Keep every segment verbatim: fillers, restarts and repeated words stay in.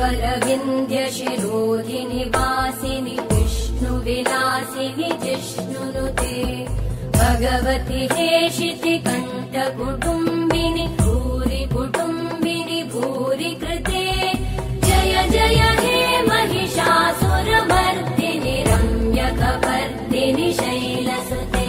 वरविन्द्यशिरोधिनि वासिनि विष्णुविलासिनि जिष्णुनुते भगवति हेशिति कण्ठकुटुम्बिनि भूरि कुटुम्बिनि भूरि कृते जय जय हे महिषासुरमर्दिनि रम्यकपर्दिनि शैलसुते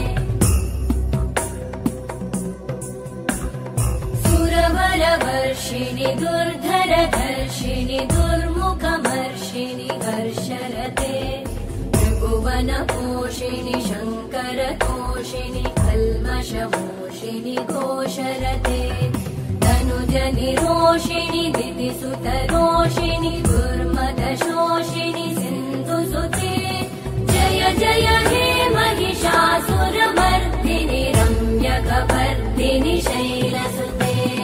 सुरवरवर्षिणि दुर्धरधर्षिणि दुर्मुखमर्षिणि हर्षरते त्रिभुवनपोषिणि शङ्करतोषिणि कल्मषमोषिणि घोषरते तनुजनिरोषिणि दितिसुतरोषिणि दुर्मदशोषिणि सिन्धुसुते जय जय हे महिषासुरमर्दिनि रम्यकपर्दिनि शैलसुते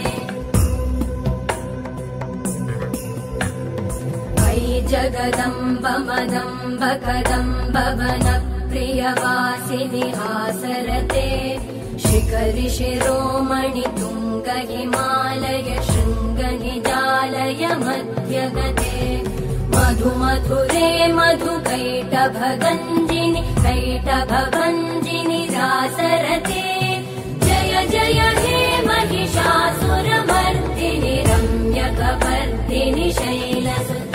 जगदम्ब मदम्ब कदम्ब वनप्रियवासिनि हासरते शिखरि शिरोमणि तुङ्ग हिमालय शृङ्ग निजालय मध्यगते मधु मधुरे मधु कैटभगञ्जिनि कैटभभञ्जिनि रासरते जय जय हे महिषासुरमर्दिनि रम्यकपर्दिनि शैलसुते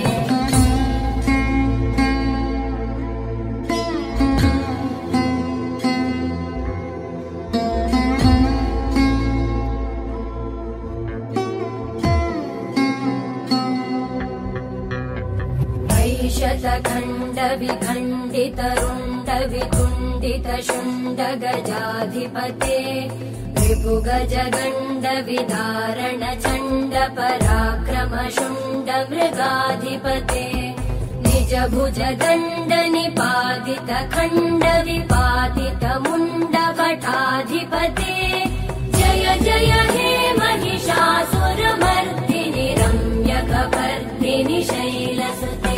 शतखण्ड विखण्डित रुण्ड वितुण्डित शुण्ड गजाधिपते रिपुगज गण्ड विदारण चण्ड पराक्रम शुण्ड मृगाधिपते निज भुज दण्ड निपातित खण्ड विपातित मुण्ड भटाधिपते जय जय हे महिषासुरमर्दिनि रम्यकपर्दिनि शैलसुते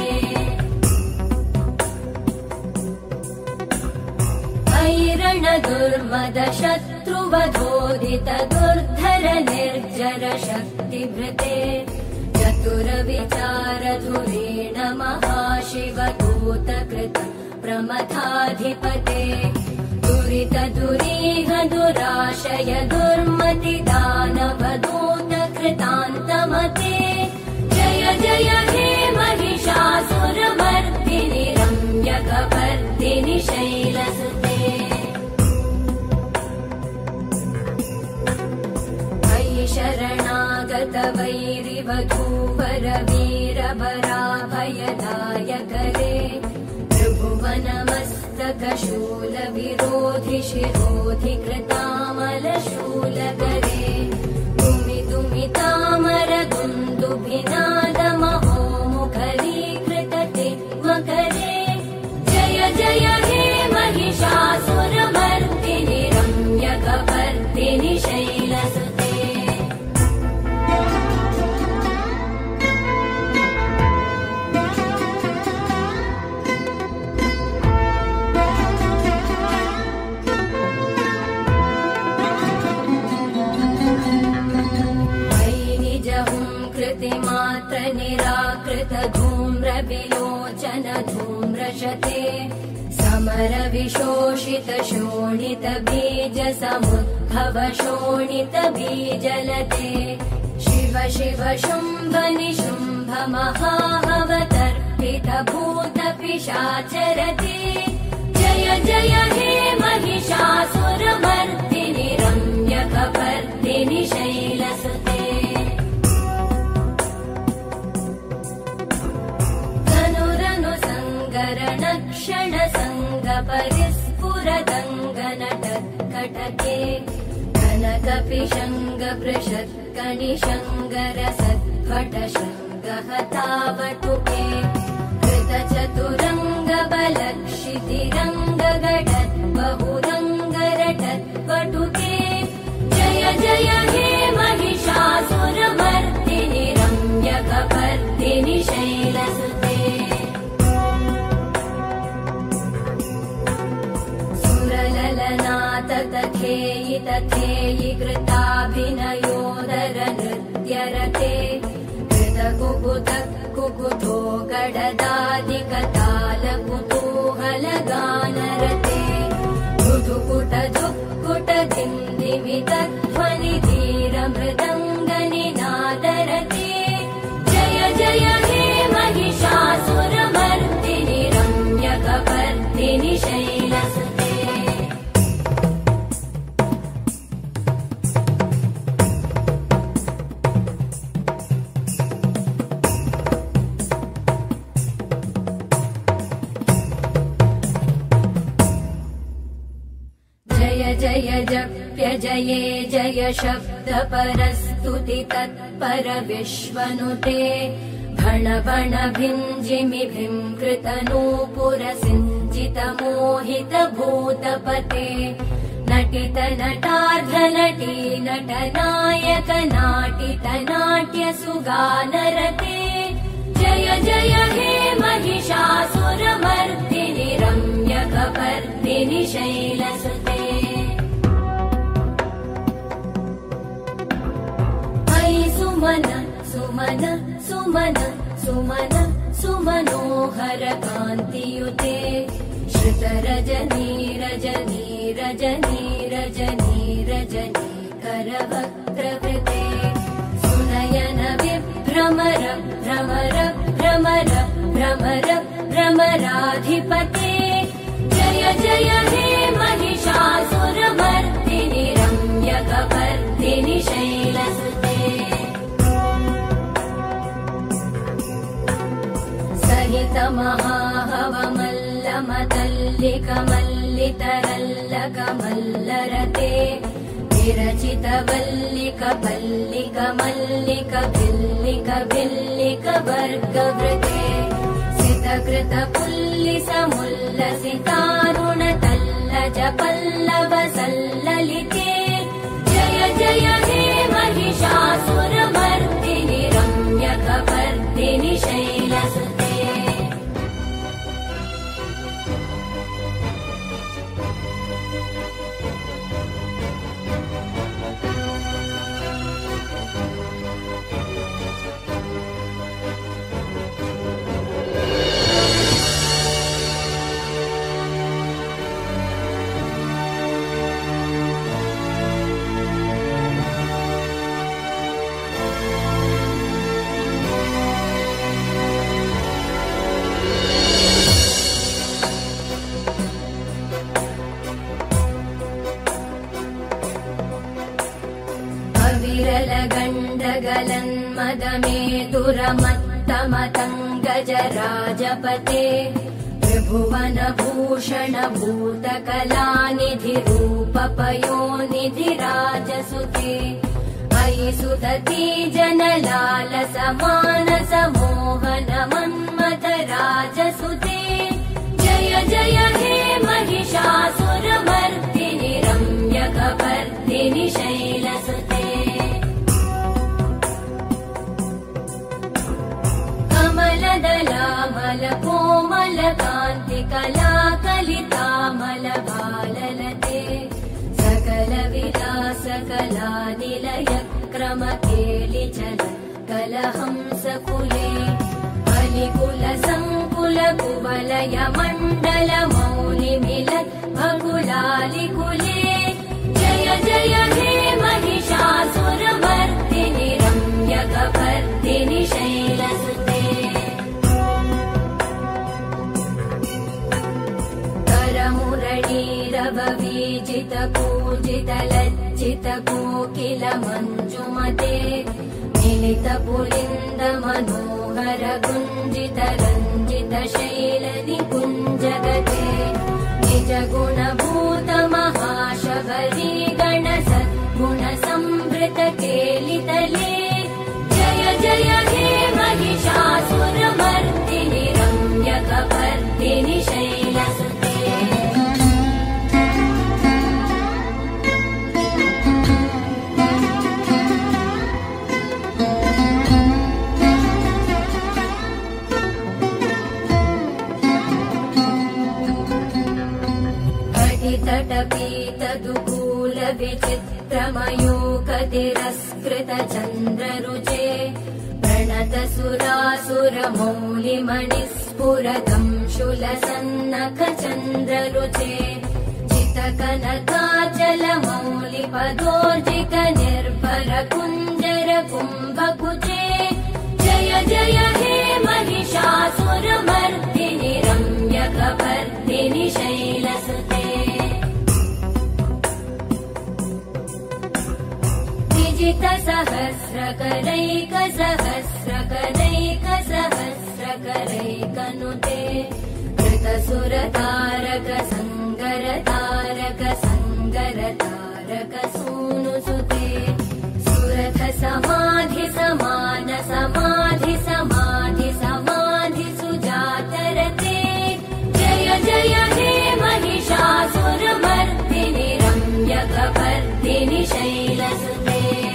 ऐरण दुर्मद शत्रुवधोदित दुर्धर निर्जर शक्तिभृते चतुर विचार धुरेण महाशिव दूतकृत प्रमथाधिपते दुरित दुरीह दुराशय दुर्मति दानव दूत कृतान्तमते जय जय हे महिषासुरमर्दिनि रम्यकपर्दिनि शैलसुते शरणागत वैरिवधूवर वीरबराभयदायकरे त्रिभुवनमस्तक शूल विरोधि शिरोधि कृतामल शूलकरे तुमि तुमि तामर दुन्दुभिनाद महोमुखरीकृत मकरे जय जय हे महिषासुरमर्दिनि रम्यकपर्दिनि शैलसुते मात्र निराकृत धूम्र विलोचन धूम्रशते समर विशोषित शोणित बीज समुद्भव शोणित बीजलते शिव शिव शुम्भ निशुम्भ महाहवतर्पित भूत पिशाचरते जय जय हे महिषासुरमर्दिनि रम्यकपर्दिनि शैलसुते क्षण संग परिस्फुरदङ्गनटत्कटके कनकपिशङ्ग पृषत्कणिशङ्गर सद्भट शृङ्गहतावटुके कृतचतुरङ्ग बलक्षितिरङ्ग गडत् बहुरङ्गरटत्पटुके जय जय हे महिषासुरमर्दिनि रम्यकपर्दिनि शैलसुते तथेयि तथेयि कृताभिनयोदर नृत्यरते कृत कुकुत कुकुतो गडदादिकतालकुतूहलगानरते मृदुकुट दुःकुट दिन्दिमितध्वनि धीरमृदङ्गनिनादरते जय जय हे महिषासुरमर्दिनि रम्यकपर्दिनि शैलसुते जय जप्य जये जय शब्दपरस्तुति तत्पर विश्वनुते भण भण भिञ्जिमि भिङ्कृतनूपुरसिञ्चित मोहित भूतपते नटित नटार्ध नटी नटनायक नाटित नाट्य सुगानरते जय जय हे महिषासुरमर्दिनि रम्यकपर्दिनि शैलसुते सुमन सुमन सुमन सुमन सुमनोहर कान्तियुते श्रुत रजनी रजनी रजनी रजनी रजनी करवक्त्रवृते सुनयन विभ्रमर भ्रमर भ्रमर भ्रमर भ्रमराधिपते जय जय हे महिषासुरमर्दिनि रम्यकपर्दिनि शैलसुते सहित महाहवमल्लमतल्लिकमल्लितरल्लकमल्लरते विरचित वल्लिक पल्लिक मल्लिक भिल्लिक भिल्लिक वर्गवृते सितकृत पुल्लिस मुल्लसितारुण तल्लज पल्लव सल्ललिते जय जय हे महिषासुरमर्दिनि रम्यकपर्दिनि शैलसुते दुरमत्तमतङ्गजराजपते त्रिभुवन भूषण भूतकलानिधि रूपपयोनिधिराजसुते अयि सुदती जनलाल समानस मोहन मन्मथ राजसुते जय जय हे महिषासुरमर्दिनि रम्यकपर्दिनि शैलसुते कमलदलामल कोमल कान्ति कला कलितामल भाललते सकल विलास कला निलय क्रम केलिचल कलहंस कुले अलिकुल संकुल कुवलय मण्डल मौलि मिलत् भकुलालिकुले जय जय हे महिषासुरमर्दिनि रम्यकपर्दिनि शैलसुते करमुरळीरववीजित पूजित लज्जित कोकिल मञ्जुमते मिलित पुलिन्द मनोहर गुञ्जित रञ्जित शैल निकुञ्जगते निज गुणभूत महाशबरी गण सद्गुण संवृत केलितले जय जय हे महिषासुरमर्दिनि रम्यकपर्दिनि शैलसुते तटपीतदुकूल विचित्रमयूकतिरस्कृत चन्द्ररुचे प्रण प्रणतसुरासुरमौलिमणिस्फुरतं शूलसन्नखचन्द्ररुचे चितकनकाचलमौलिपदोर्जित निर्भर कुञ्जर कुम्भकुचे जय जय हे महिषासुरमर्दिनि रम्यकपर्दिनि शैलसुते विजितसहस्रकरैकसहस्रकरैकसहस्रकरैकनुते कृतसुरतारक सङ्गरतारक सङ्गरतारक सूनुसुते सुरथ समाधि समान समाधि समाधि समाधि सुजातरते जय जय हे महिषासुरमर्दिनि रम्यकपर्दिनि शैलसुते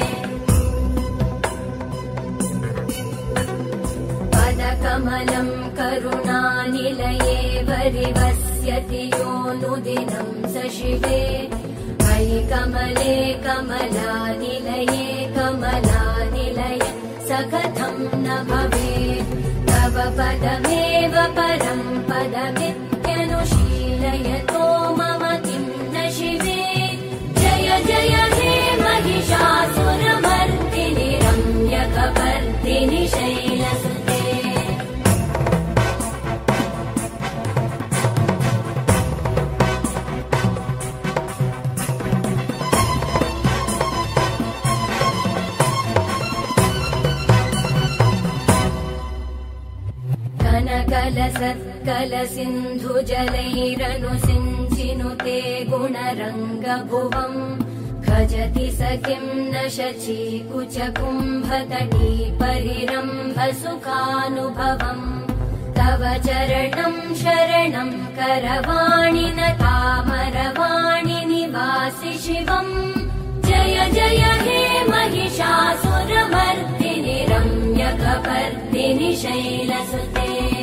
पदकमलं करुणानिलये वरिवस्यति योऽनुदिनं स शिवे मयि कमले कमलानिलये कमलानिलय स कथं न भवेत् तव पदमेव परं पदमित्यनुशीलयतो मम किं न शिवे जय जय हे महिषासुरमर्दिनि रम्यकपर्दिनि शैलसुते कलसिन्धुजलैरनुसिञ्चिनुते गुणरङ्गभुवम् खजति स किं न शचीकुचकुम्भतटी परिरम्भ सुखानुभवम् तव चरणं शरणं करवाणि न तामरवाणि निवासि शिवम् जय जय हे महिषासुरमर्दिनि रम्यकपर्दिनि शैलसुते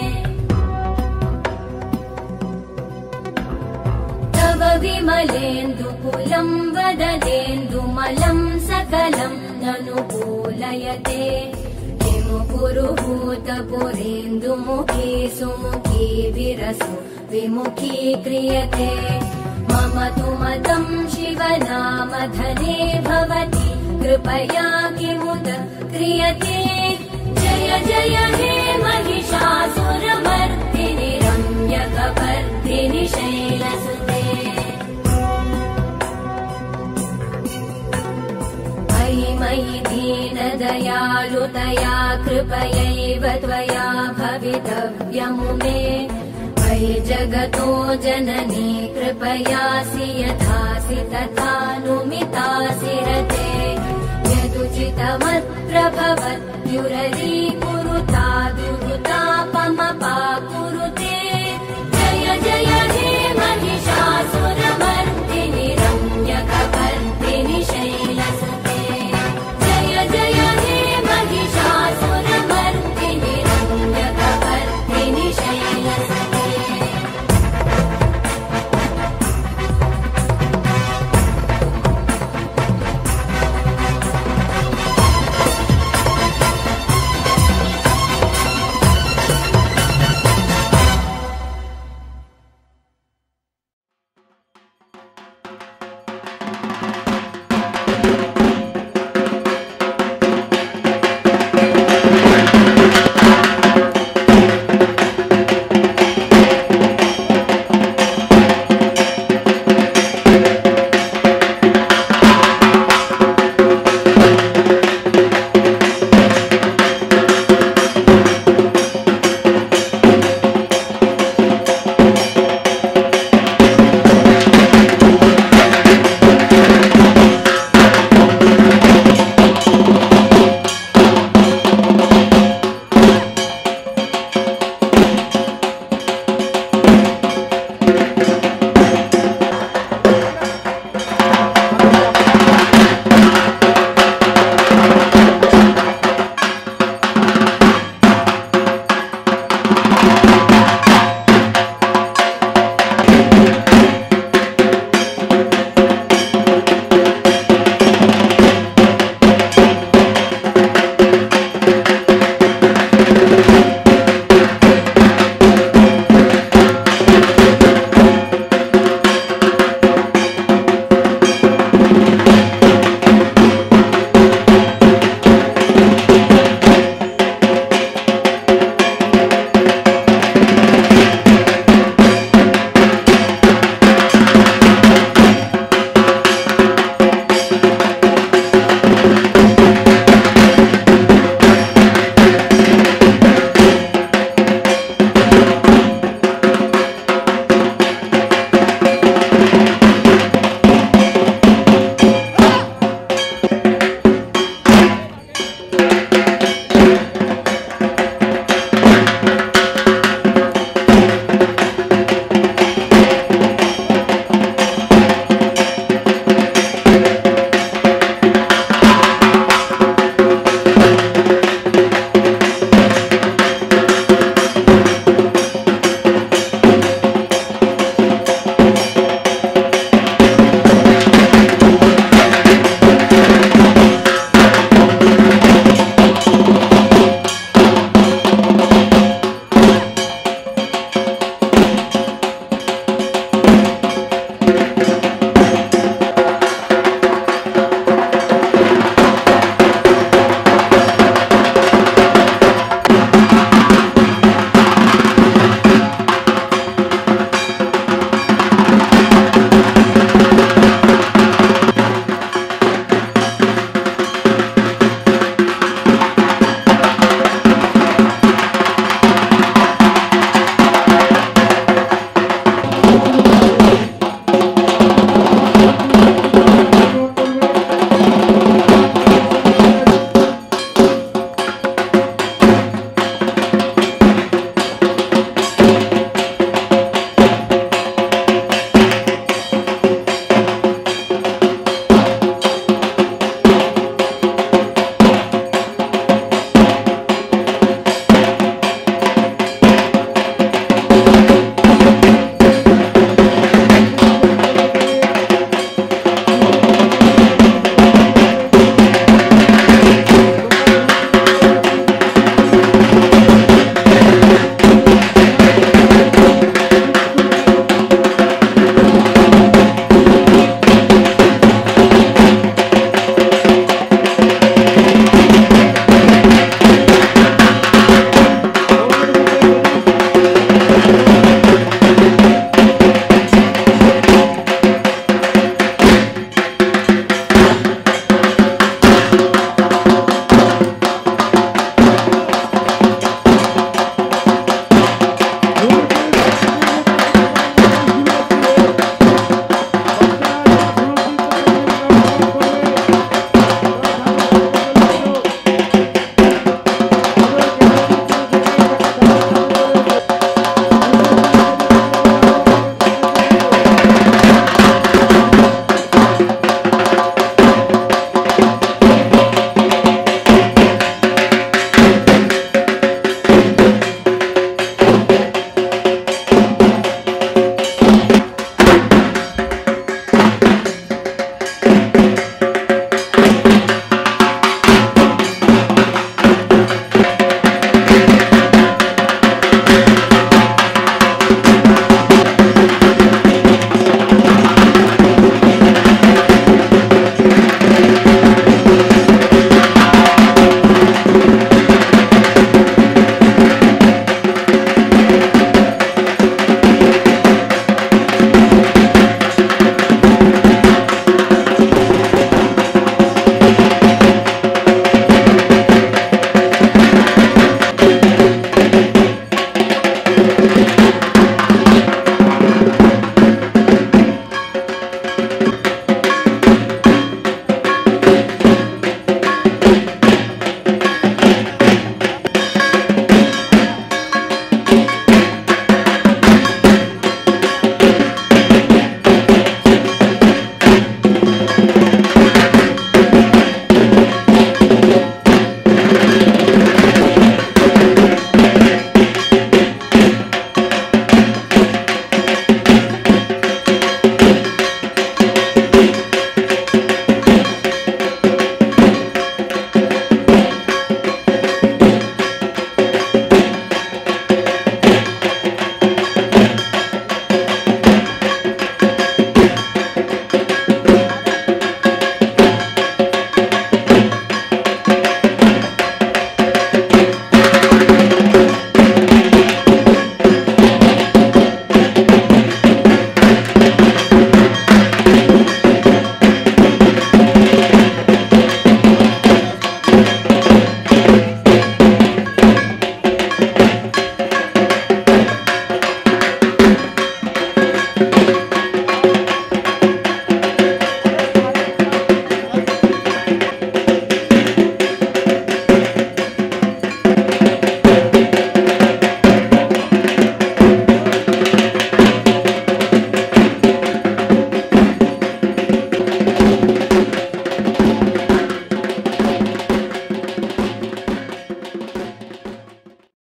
तव विमलेन्दुकुलं वदनेन्दुमलं सकलं ननुकूलयते किमु पुरुहूतपुरेन्दुमुखी सुमुखी विरसु विमुखी क्रियते मम तु मतं शिवनामधने भवति कृपया किमुत क्रियते जय जय हे महिषासुरमर्दिनि रम्यकपर्दिनि शैलसुते मयि मयि दीनदयालुतया कृपयैव त्वया भवितव्यमुमे मयि जगतो जननी कृपयासि यथासि तथानुमितासि रते यदुचितमत्र भवत्युररी कुरुता दुरुतापमपा कुरुते